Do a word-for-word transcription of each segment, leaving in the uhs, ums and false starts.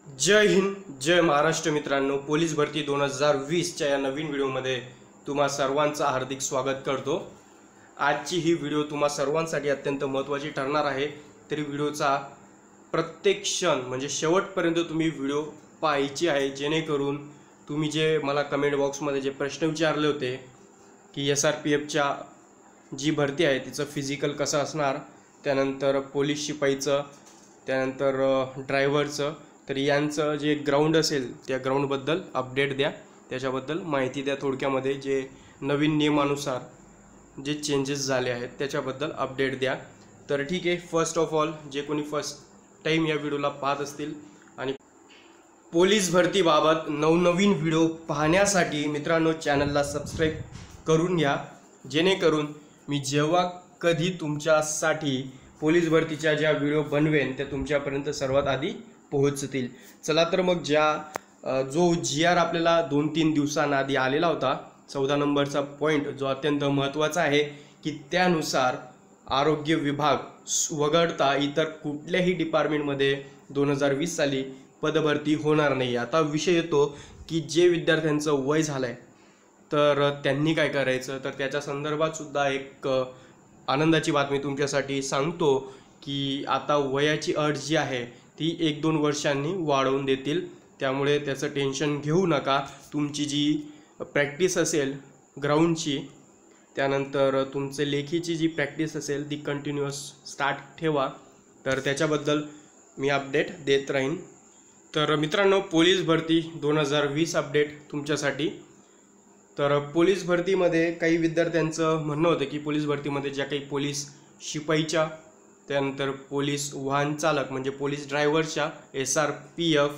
जय हिंद, जय महाराष्ट्र मित्रांनो. पोलीस भरती दोन हजार वीसच्या या नवीन व्हिडिओमध्ये तुम्हा सर्वांचं हार्दिक स्वागत करतो. आजची ही व्हिडिओ तुम्हा सर्वांसाठी अत्यंत महत्त्वाची ठरणार आहे. तरी व्हिडिओचा प्रत्येक क्षण म्हणजे शेवटपर्यंत तुम्ही व्हिडिओ पाहायची आहे, जेणेकरून तुम्ही जे मला कमेंट बॉक्समध्ये जे प्रश्न विचारले होते की एस आर पी एफच्या जी भरती आहे तिचं फिजिकल कसं असणार, त्यानंतर पोलीस शिपाईचं, त्यानंतर ड्रायव्हरचं, तर यांचं जे ग्राउंड असेल त्या ग्राउंडबद्दल अपडेट द्या, त्याच्याबद्दल माहिती द्या. थोडक्यामध्ये जे नवीन नियमानुसार जे चेंजेस झाले आहेत त्याच्याबद्दल अपडेट द्या. तर ठीक आहे, फर्स्ट ऑफ ऑल जे कोणी फर्स्ट टाईम या व्हिडिओला पाहत असतील आणि पोलीस भरतीबाबत नवनवीन व्हिडिओ पाहण्यासाठी मित्रांनो चॅनलला सबस्क्राईब करून घ्या, जेणेकरून मी जेव्हा कधी तुमच्यासाठी पोलीस भरतीच्या ज्या व्हिडिओ बनवेन त्या तुमच्यापर्यंत सर्वात आधी पोहोचतील. चला तर मग ज्या जो जी आर आपल्याला दोन तीन दिवसांआधी आलेला होता, चौदा नंबरचा पॉईंट जो अत्यंत महत्त्वाचा आहे की त्यानुसार आरोग्य विभाग वगळता इतर कुठल्याही डिपार्टमेंटमध्ये दोन हजार वीस साली पदभरती होणार नाही. आता विषय येतो की जे विद्यार्थ्यांचं वय झालं आहे तर त्यांनी काय करायचं. तर त्याच्या संदर्भात सुद्धा एक आनंदाची बातमी तुमच्यासाठी सांगतो की आता वयाची अट जी आहे ती एक दोन वर्षांनी वाढवून देतील. त्यामुळे त्याचं टेन्शन घेऊ नका. तुमची जी प्रॅक्टिस असेल ग्राउंडची, त्यानंतर तुमचे लेखीची जी प्रॅक्टिस असेल ती कंटिन्युअस स्टार्ट ठेवा. तर त्याच्याबद्दल मी अपडेट देत राहीन. तर मित्रांनो, पोलीस भरती दोन हजार वीस अपडेट तुमच्यासाठी. तर पोलीस भरतीमध्ये काही विद्यार्थ्यांचं म्हणणं होतं की पोलीस भरतीमध्ये ज्या काही पोलीस शिपाईच्या, त्यानंतर पोलीस वाहन चालक म्हणजे पोलीस ड्रायव्हरच्या, एस आर पी एफ,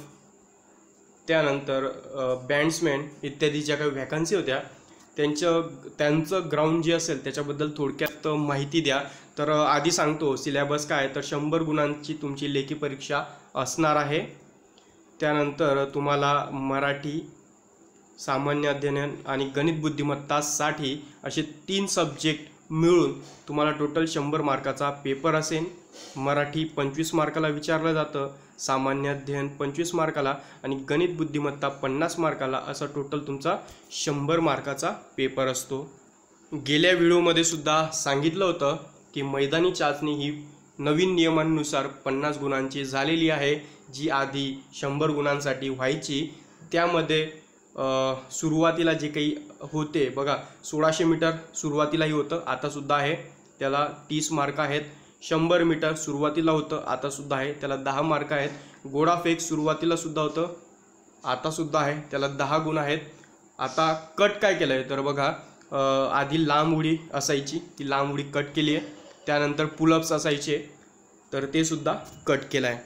त्यानंतर बँड्समॅन इत्यादी ज्या काही व्हॅकन्सी होत्या त्यांचं त्यांचं ग्राउंड जे असेल त्याच्याबद्दल थोडक्यात माहिती द्या. तर आधी सांगतो सिलेबस काय. तर शंभर गुणांची तुमची लेखी परीक्षा असणार आहे. त्यानंतर तुम्हाला मराठी, सामान्य अध्ययन आणि गणित बुद्धिमत्तासाठी असे तीन सब्जेक्ट मिळून तुम्हाला टोटल शंभर मार्काचा पेपर असेल. मराठी पंचवीस मार्काला विचारलं जातं, सामान्य अध्ययन पंचवीस मार्काला आणि गणित बुद्धिमत्ता पन्नास मार्काला, असा टोटल तुमचा शंभर मार्काचा पेपर असतो. गेल्या व्हिडिओमध्ये सुद्धा सांगितलं होतं की मैदानी चाचणी ही नवीन नियमांनुसार पन्नास गुणांची झालेली आहे, जी आधी शंभर गुणांसाठी व्हायची. त्यामध्ये सुरुवातीला जे काही होते बघा, सोळाशे मीटर सुरुवातीलाही होतं, आतासुद्धा आहे, त्याला तीस मार्क आहेत. शंभर मीटर सुरुवातीला होतं, आतासुद्धा आहे, त्याला दहा मार्क आहेत. गोडाफेक सुरुवातीला सुद्धा होतं, आतासुद्धा आहे, त्याला दहा गुण आहेत. आता कट काय केलं आहे तर बघा, आधी लांब उडी असायची, ती लांब उडी कट केली आहे. त्यानंतर पुलअप्स असायचे, तर ते सुद्धा कट केलं आहे.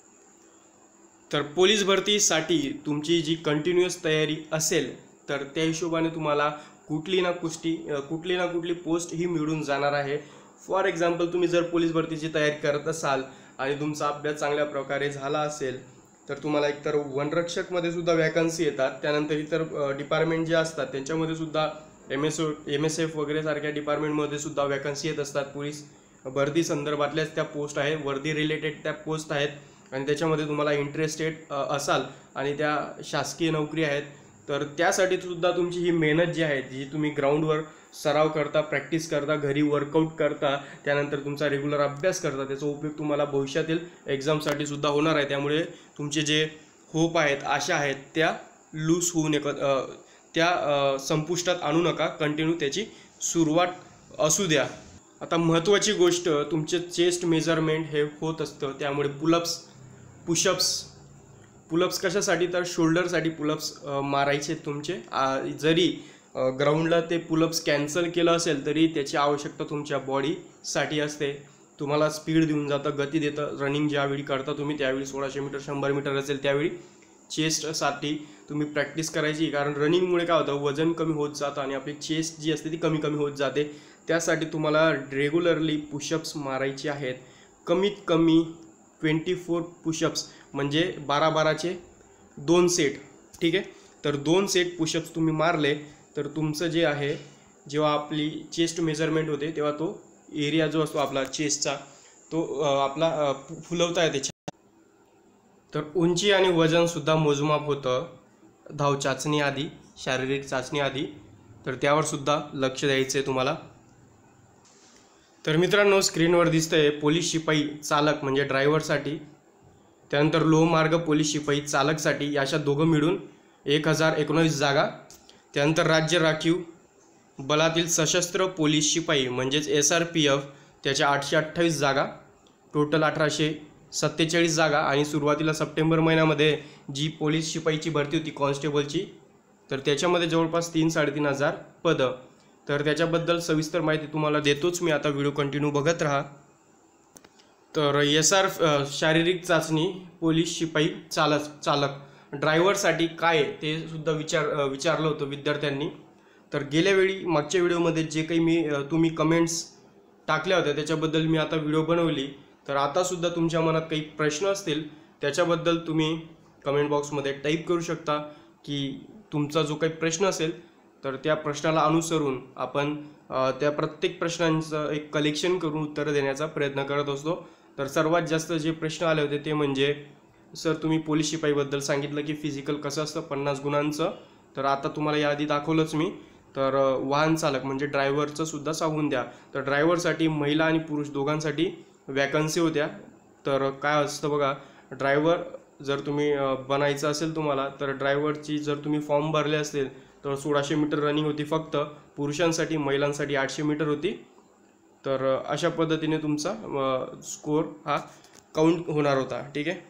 तर पोलीस भरतीसाठी तुमची जी कंटिन्युअस तयारी असेल तर त्या हिशोबाने तुम्हाला कुठली ना कुठली कुठली ना कुठली पोस्ट ही मिळून जाणार आहे. फॉर एक्झाम्पल, तुम्ही जर पोलीस भरतीची तयारी करत असाल आणि तुमचा अभ्यास चांगल्या प्रकारे झाला असेल तर तुम्हाला एकतर वनरक्षकमध्ये सुद्धा वॅकन्सी येतात. त्यानंतर इतर डिपार्टमेंट जे असतात त्यांच्यामध्ये सुद्धा M S O M S F वगैरे सारख्या डिपार्टमेंटमध्ये सुद्धा वॅकन्सी येत असतात. पोलीस भरती संदर्भातल्याच त्या पोस्ट आहेत, वर्दी रिलेटेड त्या पोस्ट आहेत आणि त्याच्यामध्ये तुम्हाला इंटरेस्टेड असाल आणि त्या शासकीय नोकरी आहेत तर त्यासाठी सुद्धा तुमची ही मेहनत जी आहे, जी तुम्ही ग्राउंडवर सराव करता, प्रॅक्टिस करता, घरी वर्कआउट करता, त्यानंतर तुमचा रेग्युलर अभ्यास करता, त्याचा उपयोग तुम्हाला भविष्यातील एक्झामसाठी सुद्धा होणार आहे. त्यामुळे तुमचे जे होप आहेत, आशा आहेत, त्या लूज होऊ नका, त्या संपुष्टात आणू नका. कंटिन्यू त्याची सुरुवात असू द्या. आता महत्त्वाची गोष्ट, तुमचे चेस्ट मेजरमेंट हे होत असतं, त्यामुळे पुलअप्स पुशअप्स पुलअप्स कशासाठी तर शोल्डरसाठी पुलअप्स मारायचे तुमचे. जरी ग्राउंडला ते पुलअप्स कॅन्सल केलं असेल तरी त्याची आवश्यकता तुमच्या बॉडीसाठी असते. तुम्हाला स्पीड देऊन जातं, गती देतं. रनिंग ज्यावेळी करता तुम्ही त्यावेळी सोळाशे मीटर शंभर मीटर असेल त्यावेळी चेस्टसाठी तुम्ही प्रॅक्टिस करायची, कारण रनिंगमुळे काय होतं, वजन कमी होत जातं आणि आपली चेस्ट जी असते ती कमी कमी होत जाते. त्यासाठी तुम्हाला रेग्युलरली पुशअप्स मारायचे आहेत. कमीत कमी ट्वेंटी फोर पुशअप्स म्हणजे बारा बाराचे दोन सेट, ठीक आहे. तर दोन सेट पुशअप्स तुम्ही मारले तर तुमचं जे आहे, जेव्हा आपली चेस्ट मेजरमेंट होते तेव्हा तो एरिया जो असतो आपला चेस्टचा तो आपला फुलवता येते. तर उंची आणि वजनसुद्धा मोजमाप होतं धाव चाचणी आधी, शारीरिक चाचणी आधी, तर त्यावर सुद्धा लक्ष द्यायचं आहे तुम्हाला. तर मित्रांनो, स्क्रीनवर दिसतंय पोलीस शिपाई चालक म्हणजे ड्रायव्हरसाठी, त्यानंतर लोहमार्ग पोलीस शिपाई चालकसाठी अशा दोघं मिळून एक हजार एकोणीस जागा. त्यानंतर राज्य राखीव बलातील सशस्त्र पोलीस शिपाई म्हणजेच एस आर पी एफ त्याच्या आठशे अठ्ठावीस जागा, टोटल अठराशे सत्तेचाळीस जागा. आणि सुरुवातीला सप्टेंबर महिन्यामध्ये जी पोलीस शिपाईची भरती होती कॉन्स्टेबलची, तर त्याच्यामध्ये जवळपास तीन साडेतीन हजार पदं. तर त्याच्याबद्दल सविस्तर माहिती तुम्हाला देतोच मी, आता व्हिडिओ कंटिन्यू बघत राहा. तर एस आर शारीरिक चाचणी पोलीस शिपाई चालक चालक ड्रायव्हरसाठी काय ते सुद्धा विचार विचारलं होतं विद्यार्थ्यांनी. तर गेल्या वेळी मागच्या व्हिडिओमध्ये जे काही मी तुम्ही कमेंट्स टाकल्या होत्या त्याच्याबद्दल मी आता व्हिडिओ बनवली. तर आतासुद्धा तुमच्या मनात काही प्रश्न असतील त्याच्याबद्दल तुम्ही कमेंट बॉक्समध्ये टाईप करू शकता की तुमचा जो काही प्रश्न असेल तर त्या प्रश्नाला अनुसरून आपण त्या प्रत्येक प्रश्नांचं एक कलेक्शन करून उत्तरं देण्याचा प्रयत्न करत असतो. तर सर्वात जास्त जे प्रश्न आले होते ते म्हणजे, सर तुम्ही पोलीस शिपाईबद्दल सांगितलं की फिजिकल कसं असतं पन्नास गुणांचं, तर आता तुम्हाला याआधी दाखवलंच मी. तर वाहन चालक म्हणजे ड्रायव्हरचं सुद्धा सांगून द्या. तर ड्रायव्हरसाठी महिला आणि पुरुष दोघांसाठी वॅकन्सी होत्या. तर काय असतं बघा, ड्रायव्हर जर तुम्ही बनायचं असेल तुम्हाला, तर ड्रायव्हरची जर तुम्ही फॉर्म भरले असतील तर सोळाशे मीटर रनिंग होती फक्त पुरुषांसाठी, महिलांसाठी आठशे मीटर होती. तर अशा पद्धतीने तुमचा स्कोअर हा काउंट होणार होता. ठीक आहे.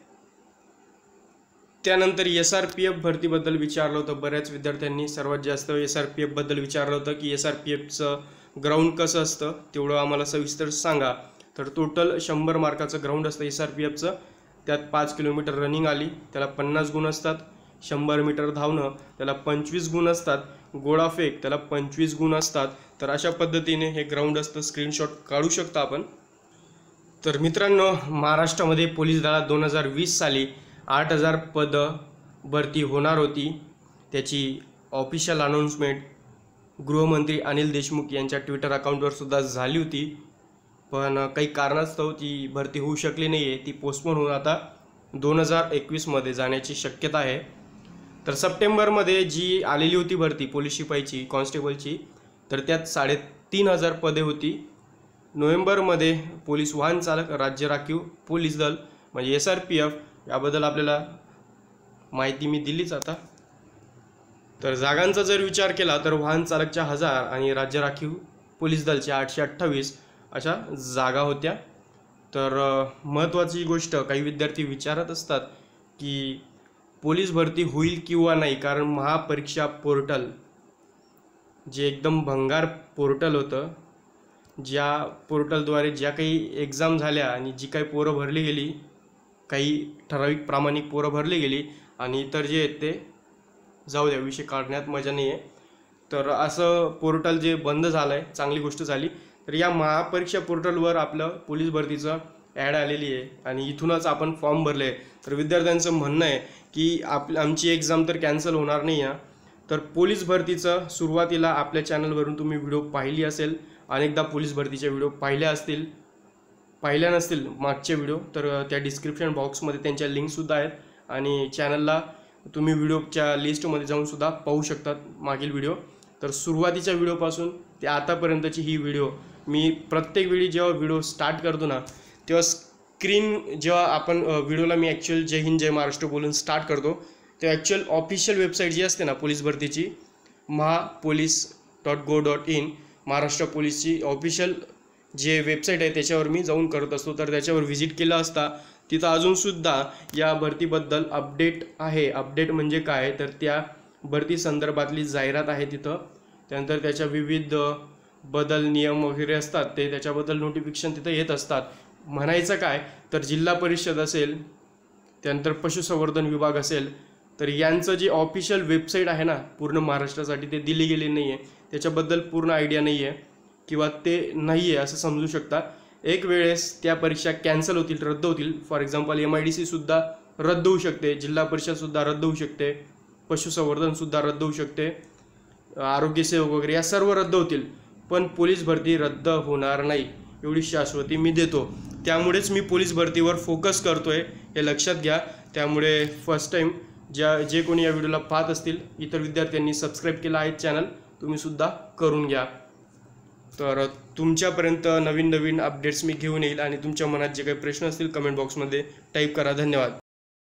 त्यानंतर एस आर पी एफ भरतीबद्दल विचारलं होतं बऱ्याच विद्यार्थ्यांनी. सर्वात जास्त एस आर पी एफबद्दल विचारलं होतं की एस आर पी एफचं ग्राउंड कसं असतं तेवढं आम्हाला सविस्तर सांगा. तर टोटल शंभर मार्काचं ग्राउंड असतं एस आर पी एफचं. त्यात पाच किलोमीटर रनिंग आली त्याला पन्नास गुण असतात, शंभर मीटर धावणं त्याला पंचवीस गुण असतात, गोळाफेक त्याला पंचवीस गुण असतात. तर अशा पद्धतीने हे ग्राउंड असतं. स्क्रीनशॉट काढू शकता आपण. तर मित्रांनो, महाराष्ट्रामध्ये पोलीस दलात दोन हजार वीस साली आठ हजार पदं भरती होणार होती. त्याची ऑफिशियल अनाऊन्समेंट गृहमंत्री अनिल देशमुख यांच्या ट्विटर अकाउंटवर सुद्धा झाली होती. पण काही कारणास्तव ती भरती होऊ शकली नाही आहे. ती पोस्टपोन होऊन आता दोन हजार एकवीसमध्ये जाण्याची शक्यता आहे. तर सप्टेंबरमध्ये जी आलेली होती भरती पोलीस शिपाईची कॉन्स्टेबलची, तर त्यात साडेतीन हजार पदे होती. नोव्हेंबरमध्ये पोलीस वाहन चालक राज्य राखीव पोलीस दल म्हणजे एस आर पी एफ याबद्दल आपल्याला माहिती मी दिलीच आता. तर जागांचा जर विचार केला तर वाहन चालकच्या हजार आणि राज्य राखीव पोलीस दलच्या आठशे अठ्ठावीस अशा जागा होत्या. तर महत्त्वाची गोष्ट काही विद्यार्थी विचारत असतात की पोलीस भरती होईल किंवा नाही, कारण महापरीक्षा पोर्टल जे एकदम भंगार पोर्टल होतं, ज्या पोर्टलद्वारे ज्या काही एक्झाम झाल्या आणि जी काही पोरं भरली गेली, काही ठराविक प्रामाणिक पोरं भरली गेली आणि इतर जे आहेत ते जाऊ द्या, विषय काढण्यात मजा नाही आहे. तर असं पोर्टल जे बंद झालं आहे, चांगली गोष्ट झाली. तर या महापरीक्षा पोर्टलवर आपलं पोलीस भरतीचं ॲड आलेली आहे आणि इथूनच आपण फॉर्म भरले. तर विद्यार्थ्यांचं म्हणणं आहे की आप आमची एक्झाम तर कॅन्सल होणार नाही आहे. तर पोलीस भरतीचं सुरुवातीला आपल्या चॅनलवरून तुम्ही व्हिडिओ पाहिली असेल, अनेकदा पोलीस भरतीचे व्हिडिओ पाहिल्या असतील, पाहिल्या नसतील मागचे व्हिडिओ, तर त्या डिस्क्रिप्शन बॉक्समध्ये त्यांच्या लिंकसुद्धा आहेत आणि चॅनलला तुम्ही व्हिडिओच्या लिस्टमध्ये जाऊन सुद्धा पाहू शकतात मागील व्हिडिओ. तर सुरुवातीच्या व्हिडिओपासून ते आतापर्यंतची ही व्हिडिओ मी प्रत्येक वेळी जेव्हा व्हिडिओ स्टार्ट करतो ना तेव्हा स्क्रीन जेव्हा आपण व्हिडिओला मी ॲक्च्युअल जय हिंद जय महाराष्ट्र बोलून स्टार्ट करतो तेव्हा ॲक्च्युअल ऑफिशियल वेबसाईट जी असते ना पोलीस भरतीची, maha police dot gov dot in, Maharashtra पोलीसची ऑफिशियल जे वेबसाईट आहे त्याच्यावर मी जाऊन करत असतो. तर त्याच्यावर व्हिजिट केलं असता तिथं अजूनसुद्धा या भरतीबद्दल अपडेट आहे. अपडेट म्हणजे काय, तर त्या भरती संदर्भातली जाहिरात आहे तिथं. त्यानंतर त्याच्या विविध बदल नियम वगैरे असतात ते त्याच्याबद्दल नोटिफिकेशन तिथं येत असतात. म्हणायचं काय, तर जिल्हा परिषद असेल, त्यानंतर पशुसंवर्धन विभाग असेल, तर यांचं जे ऑफिशियल वेबसाईट आहे ना पूर्ण महाराष्ट्रासाठी ते दिली गेली नाही आहे. त्याच्याबद्दल पूर्ण आयडिया नाही आहे किंवा ते नाही आहे असं समजू शकता. एक वेळेस त्या परीक्षा कॅन्सल होतील, रद्द होतील. For example M I D सीसुद्धा रद्द होऊ शकते, जिल्हा परिषदसुद्धा रद्द होऊ शकते, पशुसंवर्धनसुद्धा रद्द होऊ शकते, आरोग्यसेवक वगैरे या सर्व रद्द होतील. पण पोलीस भरती रद्द होणार नाही. एवढी शाश्वती मी देतो. त्यामुळेच मी पोलीस भरतीवर फोकस करतो आहे, हे लक्षात घ्या. त्यामुळे फर्स्ट टाईम ज्या जे कोणी या व्हिडिओला पाहत असतील इतर विद्यार्थ्यांनी सबस्क्राईब केलं आहे चॅनल, तुम्हीसुद्धा करून घ्या. तर तुमच्यापर्यंत नवीन नवीन अपडेट्स मी घेऊन येईल आणि तुमच्या मनात जे काही प्रश्न असतील कमेंट बॉक्समध्ये टाईप करा. धन्यवाद.